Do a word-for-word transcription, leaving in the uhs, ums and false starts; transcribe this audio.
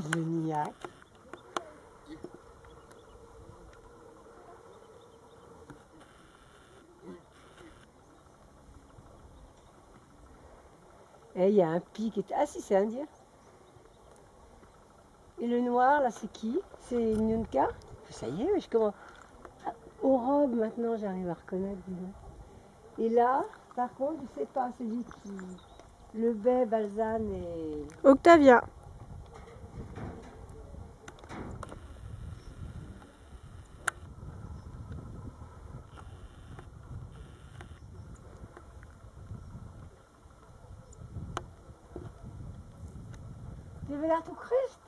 le niaque. Et il y a un pic. Et... Ah si, c'est indien. Et le noir, là, c'est qui? C'est Nyunka? Ça y est, mais je commence... Ah, aux robes, maintenant, j'arrive à reconnaître. Disons. Et là, par contre, je sais pas, celui qui... Le Bay, Balzane et... Octavia. Tu veux l'air tout cruche?